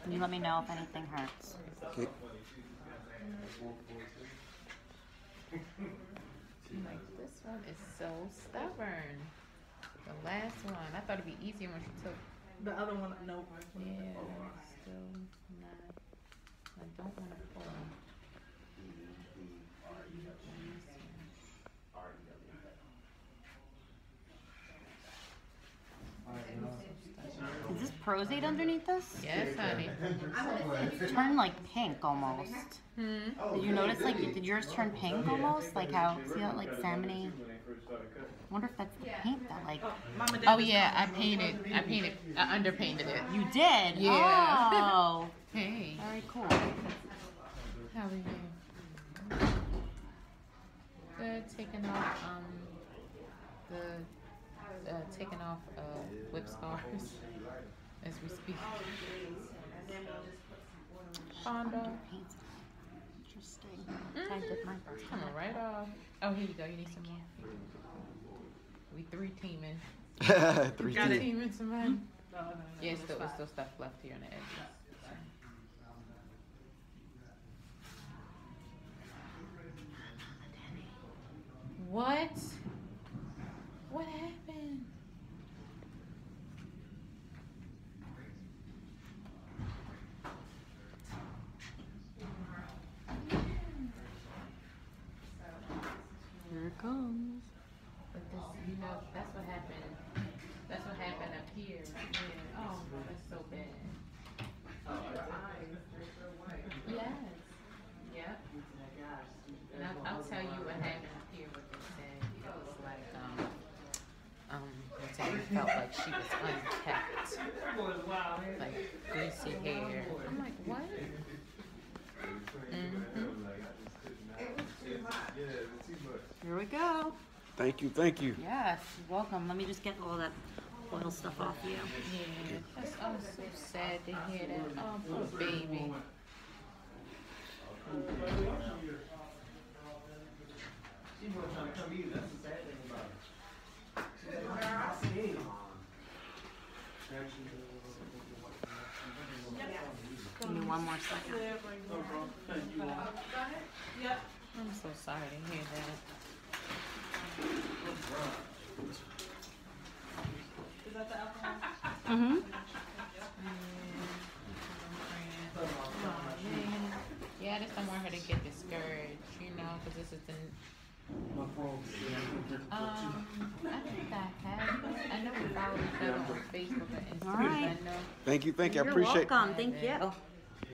You let me know if anything hurts. Okay. Like, this one is so stubborn. The last one. I thought it'd be easier when she took. The other one, nope. Yeah, still not. I don't want to pull. Is this Prozade underneath this? Yes, honey. It turned like pink almost. Did you notice, like, did yours turn pink almost? Like how, see that, like, salmon-y? I wonder if that's the paint that, like... Oh, yeah, I underpainted it. You did? Yeah. Oh. Hey. Very cool. How are you? Good, taking off, taking off, whip scars as we speak. Fonda. Interesting. I did my first Coming one. right off. Oh, here you go. You need some more. We three teaming. Three Got it. team. Teaming some money. No. Yeah, it's still stuff left here on the edges. So. What? What happened? Here it comes. But this, you know, that's what happened. That's what happened up here. Yeah. Oh, that's so bad. Yes. Yep. And I'll tell you what happened up here. What they said. It was like, they said it felt like she was unkept. Like greasy hair. I'm like, what? Here we go. Thank you, thank you. Yes, welcome. Let me just get all that oil stuff off you. Yeah. That's, I'm so sad to hear that. Oh, poor baby. She wasn't trying to come either. That's the sad thing about it. She said, I seen. Give me one more second. Yep. I'm so sorry to hear that. Is that the alcohol? Mm-hmm. Yeah, I just don't want her to get discouraged, you know, because this is the. I think I have. I know we follow each other on Facebook and Instagram. All right. I know. Thank you, thank you. I You're appreciate it. welcome. Thank you.